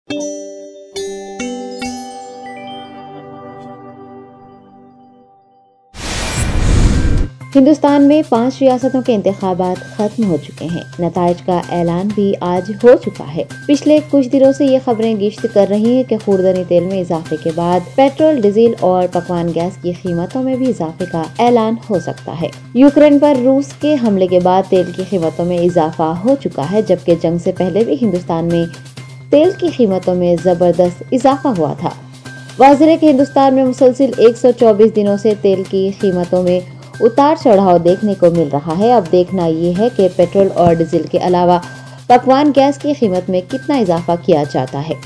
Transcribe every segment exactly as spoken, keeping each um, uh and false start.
हिंदुस्तान में पांच रियासतों के इंतखाबात खत्म हो चुके हैं। नताइज का ऐलान भी आज हो चुका है। पिछले कुछ दिनों से ये खबरें गिश्त कर रही हैं कि खुर्दनी तेल में इजाफे के बाद पेट्रोल, डीजल और पकवान गैस की कीमतों में भी इजाफे का ऐलान हो सकता है। यूक्रेन पर रूस के हमले के बाद तेल की कीमतों में इजाफा हो चुका है, जबकि जंग से पहले भी हिंदुस्तान में तेल की कीमतों में जबरदस्त इजाफा हुआ था। वाज़ेह है कि हिंदुस्तान में मुसलसिल एक सौ चौबीस दिनों से तेल की कीमतों में उतार चढ़ाव देखने को मिल रहा है। अब देखना ये है कि पेट्रोल और डीजल के अलावा पकवान गैस की कीमत में कितना इजाफा किया जाता है।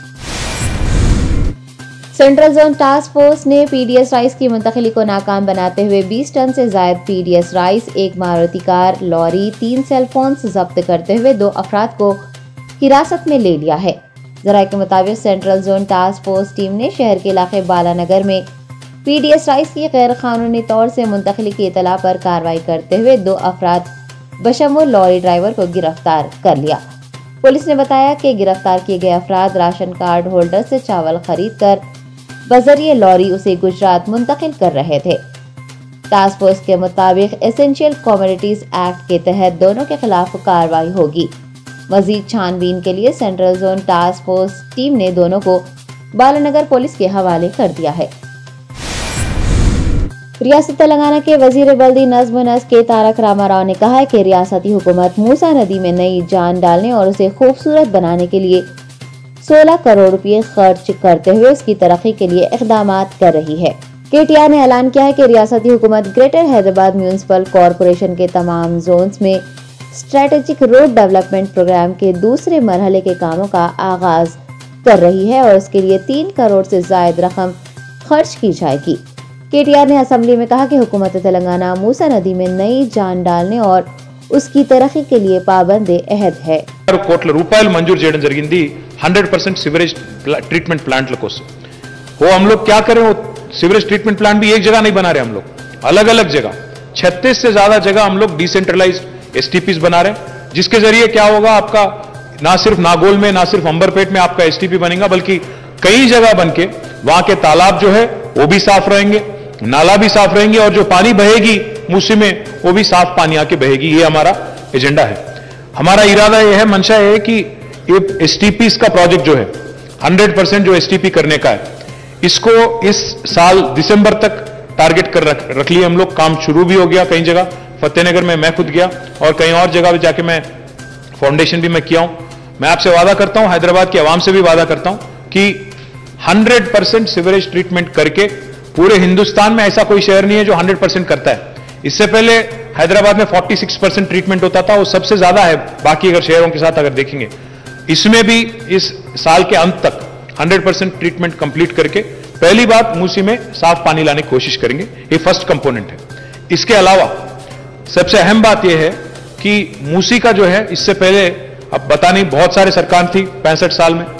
सेंट्रल जोन टास्क फोर्स ने पीडीएस राइस की मुंतकिली को नाकाम बनाते हुए बीस टन से जायद पीडीएस राइस, एक मारुति कार, लॉरी, तीन सेलफोन्स जब्त करते हुए दो अफराद को हिरासत में ले लिया है। जराये के मुताबिक central zone task force team ने शहर के इलाके बालानगर में पीडीएस राइस की गैर कानूनी तौर से मुंतकिली की इतला पर कार्रवाई करते हुए दो अफराद बशमूल लॉरी ड्राइवर को गिरफ्तार कर लिया। पुलिस ने बताया कि गिरफ्तार किए गए अफराद राशन कार्ड होल्डर से चावल खरीद कर बजरिए लॉरी उसे गुजरात मुंतकिल कर रहे थे। टास्क फोर्स के मुताबिक एसेंशियल कमोडिटीज एक्ट के तहत दोनों के खिलाफ कार्रवाई होगी। मजीद छानबीन के लिए central zone task force team ने दोनों को बालानगर पुलिस के हवाले कर दिया है। रियासत तेलंगाना के वजीर बल्दी नज़्म व नस्क के तारक रामाराव ने कहा है कि रियासती हुकूमत मूसा नदी में नई जान डालने और उसे खूबसूरत बनाने के लिए सोलह करोड़ रुपए खर्च करते हुए उसकी तरक्की के लिए इक़दाम कर रही है। केटीआर ने ऐलान किया है कि रियासती हुकूमत ग्रेटर हैदराबाद म्यूनिसिपल कॉरपोरेशन के तमाम जोन्स में स्ट्रेटेजिक रोड डेवलपमेंट प्रोग्राम के दूसरे मरहले के कामों का आगाज कर रही है और उसके लिए तीन करोड़ से जायद रकम खर्च की जाएगी। केटीआर ने असेंबली में कहा कि हुकूमत तेलंगाना मूसा नदी में नई जान डालने और उसकी तरक्की के लिए पाबंद अहद है। కోట్ల రూపాయలు మంజూరు చేయడం జరిగింది hundred percent sewerage treatment plant కోసం। वो हम लोग क्या करें, वो सीवरेज ट्रीटमेंट प्लांट भी एक जगह नहीं बना रहे, हम लोग अलग अलग जगह छत्तीस से ज्यादा जगह हम लोग डिसेंट्रलाइज्ड एसटीपीज बना रहे हैं, जिसके जरिए क्या होगा, आपका ना सिर्फ नागोल में ना सिर्फ अंबरपेट में आपका एसटीपी बनेगा, बल्कि कई जगह बनके वहां के तालाब जो है वो भी साफ रहेंगे, नाला भी साफ रहेंगे और जो पानी बहेगी मूसी में वो भी साफ पानी आके बहेगी। ये हमारा एजेंडा है। हमारा इरादा यह है, मंशा है कि ये एसटीपी का प्रोजेक्ट जो है हंड्रेड परसेंट जो एसटीपी करने का है, इसको इस साल दिसंबर तक टारगेट कर रख, रख लिए हम लोग। काम शुरू भी हो गया कई जगह, फतेहनगर में मैं खुद गया और कई और जगह भी जाके मैं फाउंडेशन भी मैं किया हूं। मैं आपसे वादा करता हूं, हैदराबाद की आवाम से भी वादा करता हूं कि हंड्रेड परसेंट सीवरेज ट्रीटमेंट करके, पूरे हिंदुस्तान में ऐसा कोई शहर नहीं है जो हंड्रेड परसेंट करता है। इससे पहले हैदराबाद में छियालीस परसेंट ट्रीटमेंट होता था, वो सबसे ज्यादा है बाकी अगर शहरों के साथ अगर देखेंगे। इसमें भी इस साल के अंत तक हंड्रेड परसेंट ट्रीटमेंट कंप्लीट करके पहली बात मूसी में साफ पानी लाने की कोशिश करेंगे। ये फर्स्ट कंपोनेंट है। इसके अलावा सबसे अहम बात यह है कि मूसी का जो है, इससे पहले अब बता नहीं बहुत सारे सरकार थी पैंसठ साल में,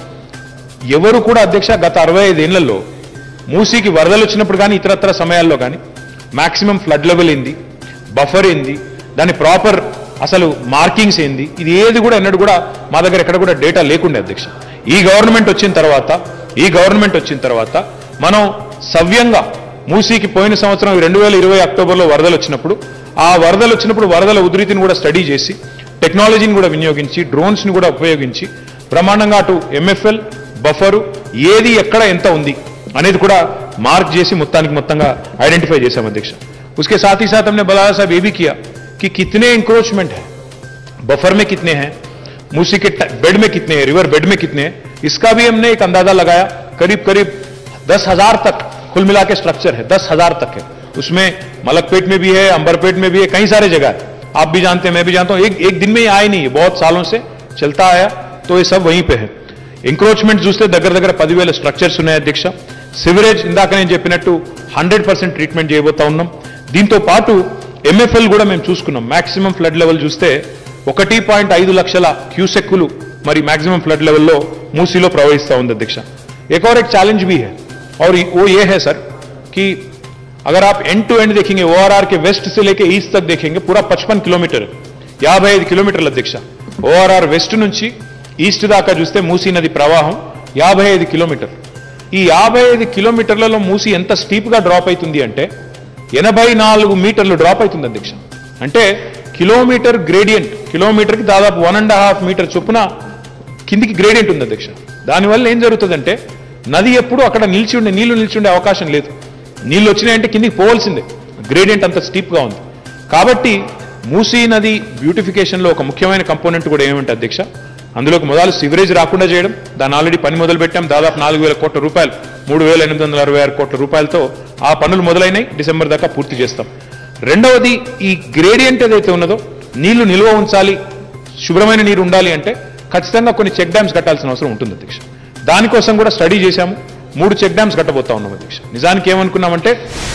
ఎవరు కూడా అధ్యక్ష గత అరవై ఐదు ఏళ్లలో మూసీకి వరదలు వచ్చినప్పుడు కానీ ఇతరత్ర సమయాల్లో కానీ మాక్సిమం ఫ్లడ్ లెవెల్ ఏంది, బఫర్ ఏంది, దాని ప్రాపర్ అసలు మార్కింగ్స్ ఏంది, ఇది ఏది కూడా ఎన్నడూ కూడా మా దగ్గర ఎక్కడ కూడా డేటా లేకుండే అధ్యక్ష। ఈ గవర్నమెంట్ వచ్చిన తర్వాత ఈ గవర్నమెంట్ వచ్చిన తర్వాత మనం సవ్యంగా మూసీకి పోయిన సంవత్సరం రెండు వేల ఇరవై అక్టోబర్లో వరదలు వచ్చినప్పుడు, ఆ వరదలు వచ్చినప్పుడు వరదల ఉధృతిని కూడా స్టడీ చేసి, టెక్నాలజీని కూడా వినియోగించి, డ్రోన్స్ని కూడా ఉపయోగించి బ్రహ్మాండంగా అటు ఎంఎఫ్ఎల్ బఫరు ఏది ఎక్కడ ఎంత ఉంది అనేది కూడా మార్క్ చేసి మొత్తానికి మొత్తంగా ఐడెంటిఫై చేశాం अध्यक्ष। उसके साथ ही साथ हमने बलाला साहब ये भी किया कि कितने इंक्रोचमेंट है, बफर में कितने हैं, मूसी के बेड में कितने हैं, रिवर बेड में कितने हैं, इसका भी हमने एक अंदाजा लगाया। करीब करीब दस हजार तक कुल मिला के स्ट्रक्चर है, दस हजार तक है। उसमें मलकपेट में भी है, अंबरपेट में भी है, कई सारे जगह है। आप भी जानते हैं, मैं भी जानता हूं, एक एक दिन में ही आए नहीं है, बहुत सालों से चलता आया, तो ये सब वहीं पे है। ఎంక్రోచ్మెంట్ చూస్తే దగ్గర దగ్గర పదివేల స్ట్రక్చర్స్ ఉన్నాయి అధ్యక్ష। సివరేజ్ ఇందాక నేను చెప్పినట్టు హండ్రెడ్ పర్సెంట్ ట్రీట్మెంట్ చేయబోతా ఉన్నాం। దీంతో పాటు ఎంఎఫ్ఎల్ కూడా మేము చూసుకున్నాం। మాక్సిమం ఫ్లడ్ లెవెల్ చూస్తే ఒకటి పాయింట్ ఐదు లక్షల క్యూసెక్కులు మరి మాక్సిమం फ्लड लेवल लो मूसी लो प्रवहिस्ता ఉంది अध्यक्ष। एक और एक चैलेंज भी है और वो ये है सर कि अगर आप एंड टू एंड देखेंगे, ओआरआर के वेस्ट से लेके ईस्ट तक देखेंगे, पूरा पचपन किलोमीटर యాభై ఐదు కిలోమీటర్ల అధ్యక్ష। ఓఆర్ఆర్ వెస్ట్ నుంచి ఈస్ట్ దాకా చూస్తే మూసీ నది ప్రవాహం యాభై ఐదు కిలోమీటర్. ఈ యాభై ఐదు కిలోమీటర్లలో మూసి ఎంత స్టీప్గా డ్రాప్ అవుతుంది అంటే ఎనభై నాలుగు మీటర్లు డ్రాప్ అవుతుంది అధ్యక్ష. అంటే కిలోమీటర్ గ్రేడియంట్, కిలోమీటర్కి దాదాపు వన్ అండ్ హాఫ్ మీటర్ చొప్పున కిందికి గ్రేడియంట్ ఉంది అధ్యక్ష. దానివల్ల ఏం జరుగుతుందంటే నది ఎప్పుడు అక్కడ నిలిచి ఉండే నీళ్లు నిలిచి ఉండే అవకాశం లేదు. నీళ్ళు వచ్చినాయంటే కిందికి పోవాల్సిందే, గ్రేడియంట్ అంత స్టీప్గా ఉంది. కాబట్టి మూసీ నది బ్యూటిఫికేషన్లో ఒక ముఖ్యమైన కంపోనెంట్ కూడా ఏమిటంటే అధ్యక్ష, అందులోకి మొదలు సివరేజ్ రాకుండా చేయడం. దాన్ని ఆల్రెడీ పని మొదలు పెట్టాం. దాదాపు నాలుగు వేల కోట్ల రూపాయలు మూడు వేల ఎనిమిది వందల అరవై ఆరు కోట్ల రూపాయలతో ఆ పనులు మొదలైనవి. డిసెంబర్ దాకా పూర్తి చేస్తాం. రెండవది, ఈ గ్రేడియంట్ ఏదైతే ఉన్నదో నీళ్లు నిల్వ ఉంచాలి, శుభ్రమైన నీరు ఉండాలి అంటే ఖచ్చితంగా కొన్ని చెక్ డ్యామ్స్ కట్టాల్సిన అవసరం ఉంటుంది అధ్యక్ష. దానికోసం కూడా స్టడీ చేశాము. మూడు చెక్ డ్యామ్స్ కట్టబోతా ఉన్నాం అధ్యక్ష. నిజానికి ఏమనుకున్నామంటే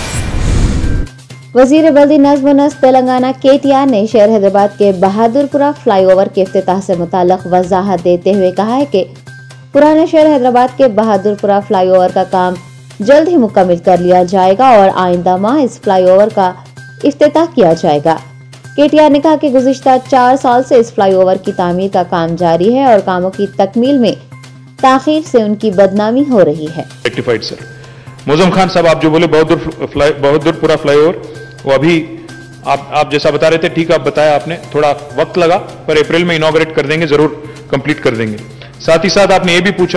वजीर बल्दी नज़्म व नस्क तेलंगाना के टी आर ने शहर हैदराबाद के बहादुरपुरा फ्लाईओवर के इफ्तिताह से मुताल्लिक वजाहत देते हुए कहा है कि पुराने शहर हैदराबाद के बहादुरपुरा फ्लाईओवर का काम जल्द ही मुकम्मल कर लिया जाएगा और आइंदा माह इस फ्लाईओवर का इफ्तिताह किया जाएगा। के टी आर ने कहा कि गुज़िश्ता चार साल से इस फ्लाईओवर की तामीर का काम जारी है और कामों की तकमील में ताखीर से उनकी बदनामी हो रही है। सर मौजम खान साहब, आप जो बोले बहादुरपुरा फ्लाईओवर, वो अभी आप आप जैसा बता रहे थे, ठीक आप बताया आपने, थोड़ा वक्त लगा पर अप्रैल में इनॉग्रेट कर देंगे, जरूर कंप्लीट कर देंगे। साथ ही साथ आपने ये भी पूछा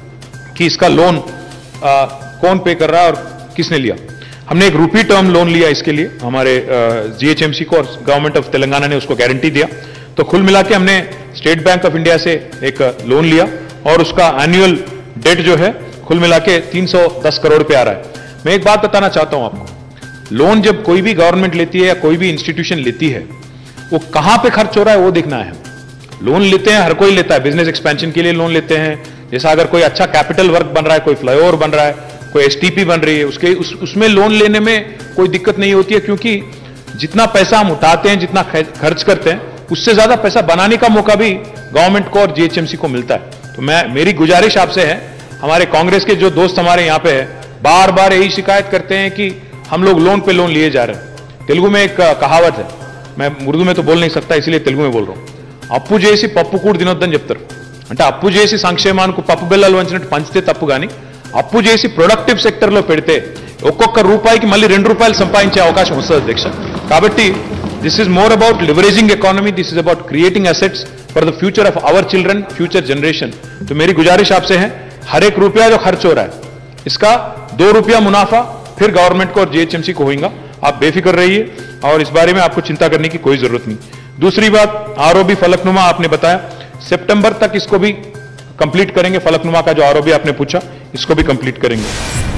कि इसका लोन आ, कौन पे कर रहा है और किसने लिया। हमने एक रुपी टर्म लोन लिया इसके लिए, हमारे जीएचएमसी को, और गवर्नमेंट ऑफ तेलंगाना ने उसको गारंटी दिया। तो कुल मिला के हमने स्टेट बैंक ऑफ इंडिया से एक लोन लिया और उसका एनुअल डेट जो है कुल मिला के तीन सौ दस करोड़ रुपए आ रहा है। मैं एक बात बताना चाहता हूं आपको, लोन जब कोई भी गवर्नमेंट लेती है या कोई भी इंस्टीट्यूशन लेती है, वो कहां पे खर्च हो रहा है वो देखना है। लोन लेते हैं, हर कोई लेता है, बिजनेस एक्सपेंशन के लिए लोन लेते हैं। जैसा अगर कोई अच्छा कैपिटल वर्क बन रहा है, कोई फ्लाईओवर बन रहा है, कोई एसटीपी बन रही है, उसके उस, उसमें लोन लेने में कोई दिक्कत नहीं होती है, क्योंकि जितना पैसा हम उठाते हैं, जितना खर्च करते हैं, उससे ज्यादा पैसा बनाने का मौका भी गवर्नमेंट को और जीएचएमसी को मिलता है। तो मैं मेरी गुजारिश आपसे है, हमारे कांग्रेस के जो दोस्त हमारे यहाँ पे है, बार बार यही शिकायत करते हैं कि हम लोग लोन पे लोन लिए जा रहे हैं। तेलुगु में एक कहावत है, मैं उर्दू में तो बोल नहीं सकता इसलिए तेलुगु में बोल रहा हूं, అప్పు చేసి పప్పు కూడు తినొద్దని చెప్తారు. అంటే అప్పు చేసి సంక్షేమానికి పప్పు బెల్లాలు వంచినట్టు పంచితే తప్పు, కానీ అప్పు చేసి ప్రొడక్టివ్ సెక్టర్లో పెడితే ఒక్కొక్క రూపాయికి మళ్ళీ రెండు రూపాయలు సంపాదించే అవకాశం వస్తుంది అధ్యక్ష. కాబట్టి this is more about leveraging economy, this is about creating assets for the future of our children, future generation. तो मेरी गुजारिश आपसे है, हर एक रुपया जो खर्च हो रहा है इसका दो रुपया मुनाफा फिर गवर्नमेंट को और जीएचएमसी को होगा। आप बेफिक्र रहिए और इस बारे में आपको चिंता करने की कोई जरूरत नहीं। दूसरी बात, आरओबी फलकनुमा आपने बताया, सितंबर तक इसको भी कंप्लीट करेंगे। फलकनुमा का जो आरओबी आपने पूछा, इसको भी कंप्लीट करेंगे।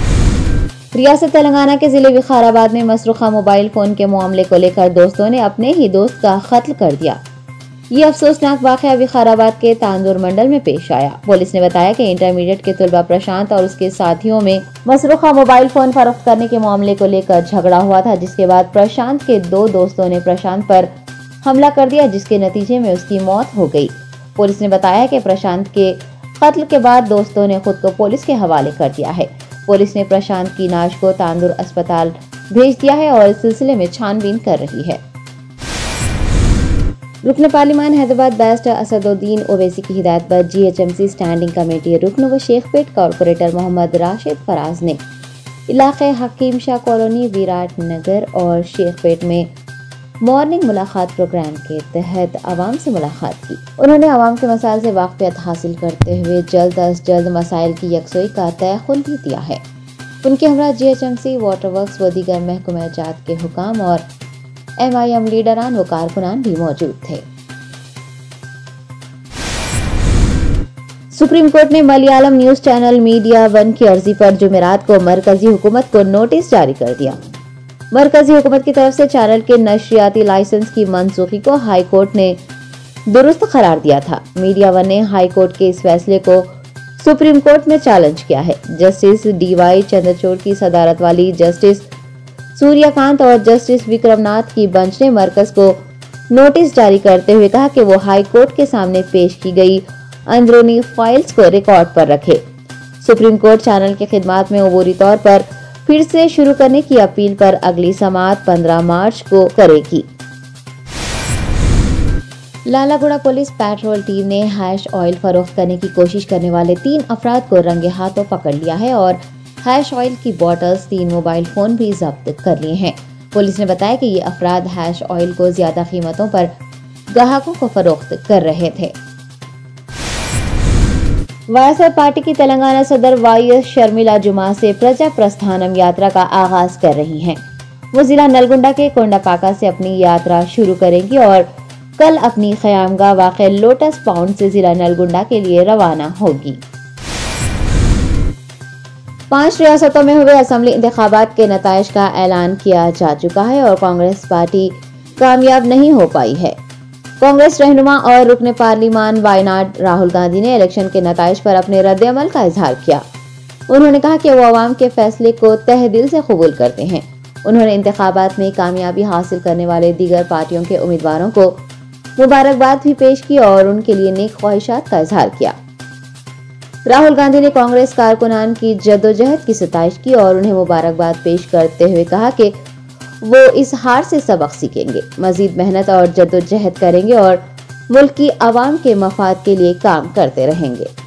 रियासत तेलंगाना के जिले विखाराबाद में मसरूखा मोबाइल फोन के मामले को लेकर दोस्तों ने अपने ही दोस्त का कत्ल कर दिया। ये अफसोसनाक वाकया विखाराबाद के तांदूर मंडल में पेश आया। पुलिस ने बताया कि इंटरमीडिएट के तलबा प्रशांत और उसके साथियों में मसरूखा मोबाइल फोन फरोख्त करने के मामले को लेकर झगड़ा हुआ था, जिसके बाद प्रशांत के दो दोस्तों ने प्रशांत पर हमला कर दिया, जिसके नतीजे में उसकी मौत हो गई। पुलिस ने बताया कि प्रशांत के कत्ल के बाद दोस्तों ने खुद को पुलिस के हवाले कर दिया है। पुलिस ने प्रशांत की लाश को तांदूर अस्पताल भेज दिया है और इस सिलसिले में छानबीन कर रही है। रुकन पार्लिमान हैदराबाद बैरिस्टर असदुद्दीन ओवैसी की हिदायत पर जीएचएमसी स्टैंडिंग कमेटी रुकन व शेखपेट कॉर्पोरेटर मोहम्मद राशिद फराज ने इलाके हकीम शाह कॉलोनी, विराट नगर और शेखपेट में मॉर्निंग मुलाकात प्रोग्राम के तहत आवाम से मुलाकात की। उन्होंने आवाम के मसाइल से वाक़फ़ियत हासिल करते हुए जल्द अज जल्द मसाइल की यकसोई का तयक़ुन भी दिया है। उनके हमरा जीएचएमसी, वाटर वर्क्स व दीगर महकमा जात के हुकाम और एमआईएम लीडरान व कारकुनान भी मौजूद थे। सुप्रीम कोर्ट ने Malayalam news channel Media One की अर्जी पर जुमेरात को मरकजी हुकूमत को नोटिस जारी कर दिया। मरकजी हुकूमत की तरफ से चैनल के नशरियाती लाइसेंस की मनसूखी को हाई कोर्ट ने दुरुस्त करार दिया था। मीडिया वन ने हाई कोर्ट के इस फैसले को सुप्रीम कोर्ट में चैलेंज किया है। जस्टिस डीवाई चंद्रचूड़ की सदारत वाली जस्टिस सूर्यकांत और जस्टिस विक्रमनाथ की बेंच ने मरकज को नोटिस जारी करते हुए कहा कि वो हाई कोर्ट के सामने पेश की गई अंदरूनी फाइल्स को रिकॉर्ड पर रखे। सुप्रीम कोर्ट चैनल की खिदमात में अबूरी तौर पर फिर से शुरू करने की अपील पर अगली समाअत पंद्रह मार्च को करेगी। लालागुड़ा पुलिस पेट्रोल टीम ने हैश ऑयल फरोख्त करने की कोशिश करने वाले तीन अफराद को रंगे हाथों पकड़ लिया है और हैश ऑयल की बॉटल्स, तीन मोबाइल फोन भी जब्त कर लिए हैं। पुलिस ने बताया कि ये अफराद हैश ऑयल को ज्यादा कीमतों पर ग्राहकों को फरोख्त कर रहे थे। वाईएसआर पार्टी की तेलंगाना सदर वाई एस शर्मिला जुमा से प्रजा प्रस्थानम यात्रा का आगाज कर रही हैं। वो जिला नलगुंडा के कोंडापाका से अपनी यात्रा शुरू करेंगी और कल अपनी ख़यामगाह वाक़े लोटस पाउंड से जिला नलगुंडा के लिए रवाना होगी। पांच रियासतों में हुए असेंबली इंतखाबात के नताइज का ऐलान किया जा चुका है और कांग्रेस पार्टी कामयाब नहीं हो पाई है। कांग्रेस रहनुमा और रुकने पार्लिमान वायनाड राहुल गांधी ने इलेक्शन के नताइज पर अपने रद्द-ए-अमल का इजहार किया। उन्होंने कहा कि वो अवाम के फैसले को तहे दिल से कबूल करते हैं। उन्होंने इंतखाबात में कामयाबी हासिल करने वाले दीगर पार्टियों के उम्मीदवारों को मुबारकबाद भी पेश की और उनके लिए नेक ख्वाहिशात का इजहार किया। राहुल गांधी ने कांग्रेस कारकुनान की जद्दोजहद की सताइश की और उन्हें मुबारकबाद पेश करते हुए कहा कि वो इस हार से सबक सीखेंगे, मजीद मेहनत और जद्दोजहद करेंगे और मुल्क की आवाम के मफाद के लिए काम करते रहेंगे।